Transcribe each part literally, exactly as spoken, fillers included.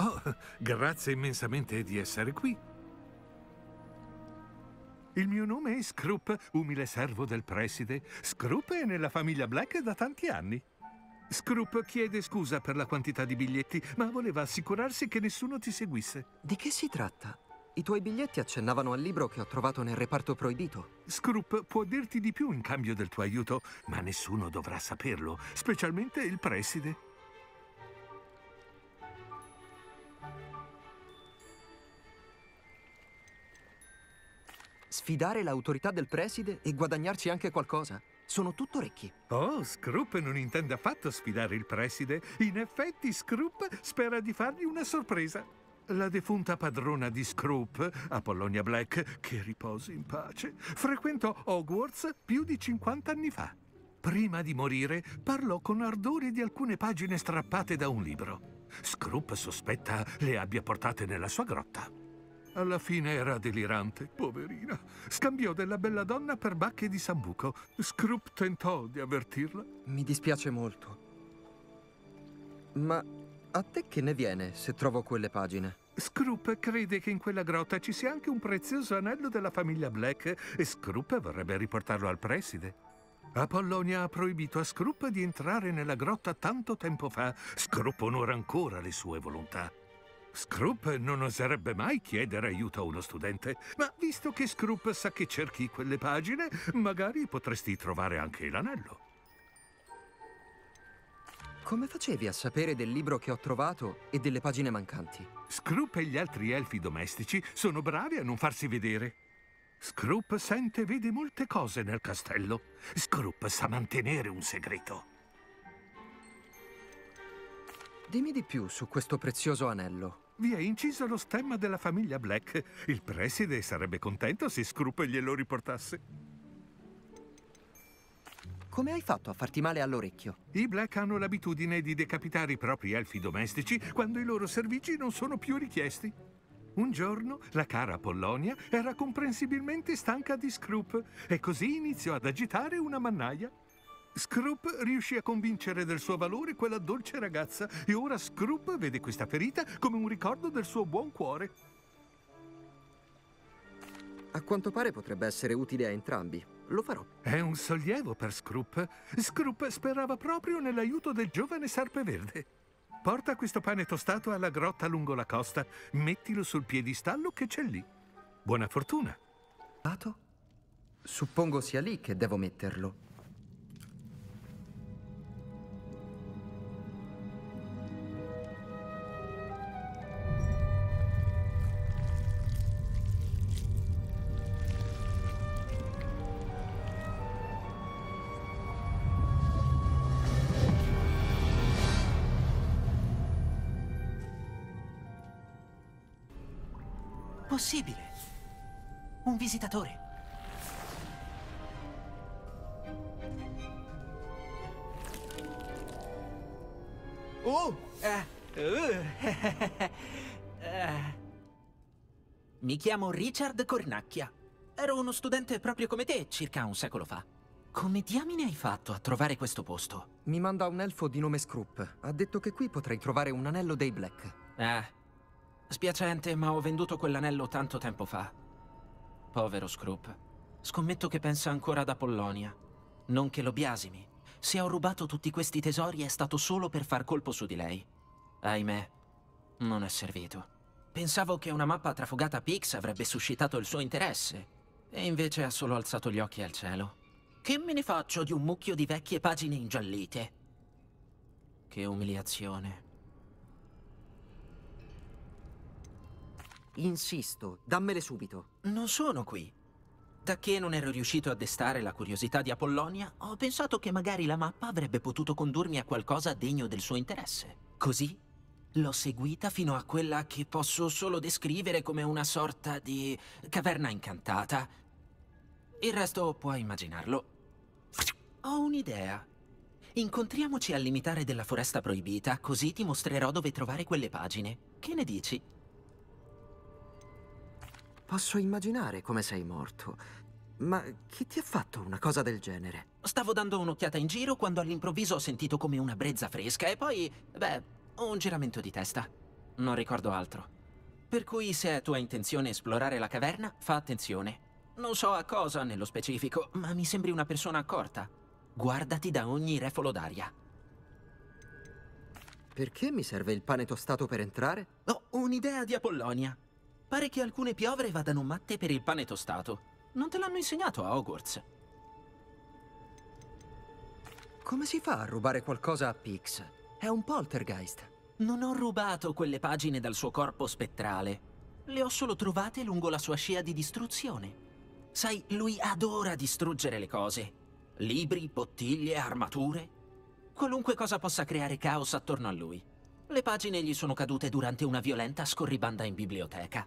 Oh, grazie immensamente di essere qui. Il mio nome è Scroop, umile servo del preside. Scroop è nella famiglia Black da tanti anni. Scroop chiede scusa per la quantità di biglietti, ma voleva assicurarsi che nessuno ti seguisse. Di che si tratta? I tuoi biglietti accennavano al libro che ho trovato nel reparto proibito. Scroop può dirti di più in cambio del tuo aiuto, ma nessuno dovrà saperlo, specialmente il preside. Sfidare l'autorità del preside e guadagnarci anche qualcosa. Sono tutto orecchi. Oh, Scroop non intende affatto sfidare il preside. In effetti, Scroop spera di fargli una sorpresa. La defunta padrona di Scroop, Apollonia Black, che riposi in pace, frequentò Hogwarts più di cinquanta anni fa. Prima di morire, parlò con ardore di alcune pagine strappate da un libro. Scroop sospetta le abbia portate nella sua grotta. Alla fine era delirante, poverina. Scambiò della bella donna per bacche di sambuco. Scroop tentò di avvertirla. Mi dispiace molto. Ma a te che ne viene se trovo quelle pagine? Scroop crede che in quella grotta ci sia anche un prezioso anello della famiglia Black e Scroop vorrebbe riportarlo al preside. Apollonia ha proibito a Scroop di entrare nella grotta tanto tempo fa. Scroop onora ancora le sue volontà. Scroop non oserebbe mai chiedere aiuto a uno studente, ma visto che Scroop sa che cerchi quelle pagine, magari potresti trovare anche l'anello. Come facevi a sapere del libro che ho trovato e delle pagine mancanti? Scroop e gli altri elfi domestici sono bravi a non farsi vedere. Scroop sente e vede molte cose nel castello. Scroop sa mantenere un segreto. Dimmi di più su questo prezioso anello. Vi è inciso lo stemma della famiglia Black. Il preside sarebbe contento se Scroop glielo riportasse. Come hai fatto a farti male all'orecchio? I Black hanno l'abitudine di decapitare i propri elfi domestici quando i loro servigi non sono più richiesti. Un giorno la cara Apollonia era comprensibilmente stanca di Scroop e così iniziò ad agitare una mannaia. Scroop riuscì a convincere del suo valore quella dolce ragazza e ora Scroop vede questa ferita come un ricordo del suo buon cuore. A quanto pare potrebbe essere utile a entrambi. Lo farò. È un sollievo per Scroop. Scroop sperava proprio nell'aiuto del giovane Serpeverde. Porta questo pane tostato alla grotta lungo la costa. Mettilo sul piedistallo che c'è lì. Buona fortuna. Dato? Suppongo sia lì che devo metterlo. Possibile. Un visitatore. Oh! Eh, uh, eh. Mi chiamo Richard Cornacchia. Ero uno studente proprio come te, circa un secolo fa. Come diamine hai fatto a trovare questo posto? Mi manda un elfo di nome Scroop. Ha detto che qui potrei trovare un anello dei Black. Eh... Spiacente, ma ho venduto quell'anello tanto tempo fa. Povero Scroop. Scommetto che pensa ancora ad Apollonia. Non che lo biasimi. Se ho rubato tutti questi tesori è stato solo per far colpo su di lei. Ahimè, non è servito. Pensavo che una mappa trafugata a Pix avrebbe suscitato il suo interesse. E invece ha solo alzato gli occhi al cielo. Che me ne faccio di un mucchio di vecchie pagine ingiallite? Che umiliazione. Insisto, dammele subito. Non sono qui. Da che non ero riuscito a destare la curiosità di Apollonia, ho pensato che magari la mappa avrebbe potuto condurmi a qualcosa degno del suo interesse. Così l'ho seguita fino a quella che posso solo descrivere come una sorta di caverna incantata. Il resto puoi immaginarlo. Ho un'idea. Incontriamoci al limitare della foresta proibita, così ti mostrerò dove trovare quelle pagine. Che ne dici? Posso immaginare come sei morto, ma chi ti ha fatto una cosa del genere? Stavo dando un'occhiata in giro quando all'improvviso ho sentito come una brezza fresca e poi, beh, un giramento di testa. non ricordo altro. Per cui se è tua intenzione esplorare la caverna, fa attenzione. Non so a cosa nello specifico, ma mi sembri una persona accorta. Guardati da ogni refolo d'aria. Perché mi serve il pane tostato per entrare? Ho un'idea di Apollonia. Pare che alcune piovre vadano matte per il pane tostato. Non te l'hanno insegnato a Hogwarts. Come si fa a rubare qualcosa a Pix? È un poltergeist. Non ho rubato quelle pagine dal suo corpo spettrale. Le ho solo trovate lungo la sua scia di distruzione. Sai, lui adora distruggere le cose. Libri, bottiglie, armature. Qualunque cosa possa creare caos attorno a lui. Le pagine gli sono cadute durante una violenta scorribanda in biblioteca.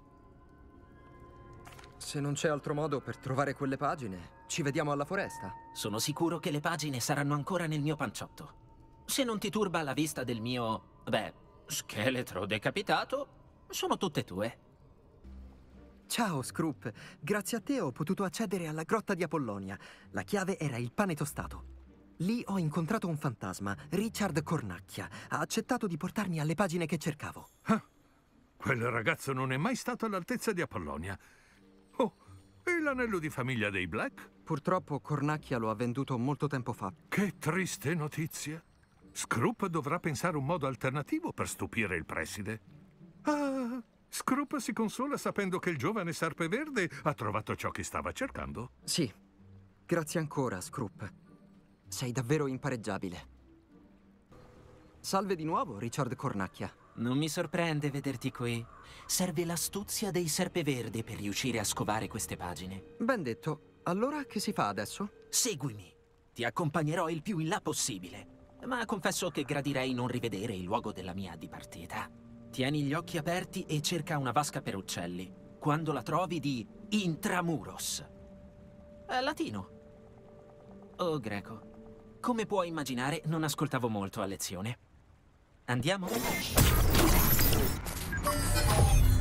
Se non c'è altro modo per trovare quelle pagine, ci vediamo alla foresta. Sono sicuro che le pagine saranno ancora nel mio panciotto. Se non ti turba la vista del mio, beh, scheletro decapitato, sono tutte tue. Ciao, Scroop. Grazie a te ho potuto accedere alla grotta di Apollonia. La chiave era il pane tostato. Lì ho incontrato un fantasma, Richard Cornacchia. Ha accettato di portarmi alle pagine che cercavo. Ah, quel ragazzo non è mai stato all'altezza di Apollonia. Oh, e l'anello di famiglia dei Black? Purtroppo Cornacchia lo ha venduto molto tempo fa. Che triste notizia. Scroop dovrà pensare un modo alternativo per stupire il preside. Ah, Scroop si consola sapendo che il giovane Serpeverde ha trovato ciò che stava cercando. Sì, grazie ancora, Scroop. Sei davvero impareggiabile. Salve di nuovo, Richard Cornacchia. Non mi sorprende vederti qui. Serve l'astuzia dei Serpeverde per riuscire a scovare queste pagine. Ben detto. Allora che si fa adesso? Seguimi. Ti accompagnerò il più in là possibile. Ma confesso che gradirei non rivedere il luogo della mia dipartita. Tieni gli occhi aperti e cerca una vasca per uccelli. Quando la trovi di Intramuros. È latino. O greco. Come puoi immaginare, non ascoltavo molto a lezione. Andiamo?